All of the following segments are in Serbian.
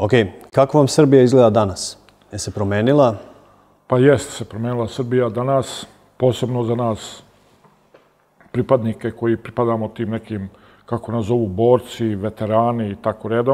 Ok, kako vam Srbija izgleda danas? Je se promenila? Pa jeste se promenila Srbija danas, posebno za nas pripadnike koji pripadamo tim nekim, kako nas zovu, borci, veterani i tako redom.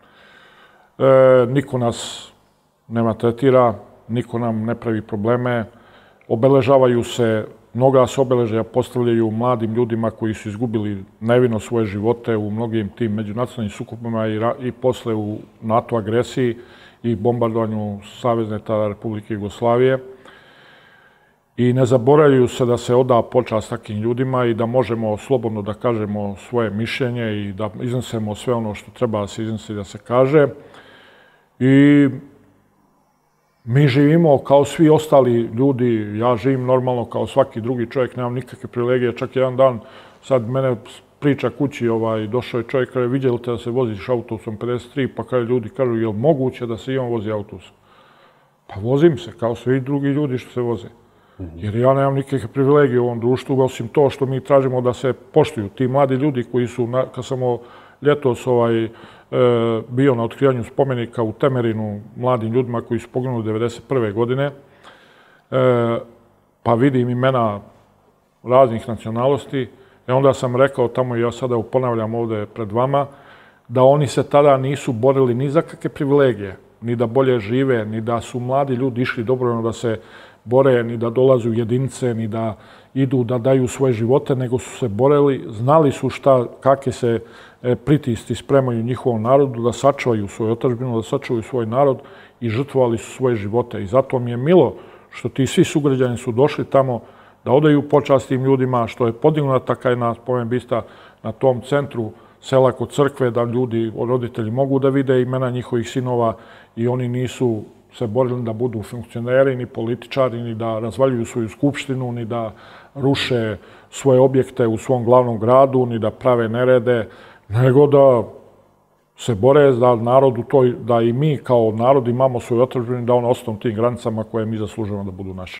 Niko nas ne maltretira, niko nam ne pravi probleme. Obeležavaju se, mnoga se obeležaja postavljaju mladim ljudima koji su izgubili nevino svoje živote u mnogim tim međunacionalnim sukobima i posle u NATO agresiji i bombardovanju Savezne tada Republike Jugoslavije. I ne zaboravljaju se da se oda počast takvim ljudima i da možemo slobodno da kažemo svoje mišljenje i da iznesemo sve ono što treba da se iznese i da se kaže. I mi živimo kao svi ostali ljudi, ja živim normalno kao svaki drugi čovjek, nemam nikakve privilegije, čak jedan dan, sad mene priča kući, došao je čovjek, kaže, vidjeli te da se voziš autobusom 53, pa kaže, ljudi kažu, je li moguće da se i on vozi autobusom? Pa vozim se, kao svi drugi ljudi što se voze. Jer ja nemam nikakve privilegije u ovom društvu, osim to što mi tražimo da se poštuju. Ti mladi ljudi koji su, kad sam ljetos bio na otkrivanju spomenika u Temerinu mladim ljudima koji su poginuli 1991. godine, pa vidim imena raznih nacionalnosti, onda sam rekao tamo, i ja sada ponavljam ovde pred vama, da oni se tada nisu borili ni za kakve privilegije, ni da bolje žive, ni da su mladi ljudi išli dobrovoljno da se bore, ni da dolaze u jedinice, ni da idu da daju svoje živote, nego su se borili, znali su kakve se pritisci spremaju njihovom narodu, da sačuvaju svoju otadžbinu, da sačuvaju svoj narod i žrtvovali su svoje živote. I zato mi je milo što ti svi sugrađani su došli tamo da odaju počast tim ljudima, što je podignuta kajna spomen bista na tom centru sela kod crkve, da ljudi, roditelji mogu da vide imena njihovih sinova i oni nisu se borili da budu funkcioneri, ni političari, ni da razvaljuju svoju skupštinu, ni da ruše svoje objekte u svom glavnom gradu, ni da prave nerede, nego da se bore da narodu da i mi kao narod imamo svoju otadžbinu, da on ostane u tim granicama koje mi zaslužujemo da budu naše.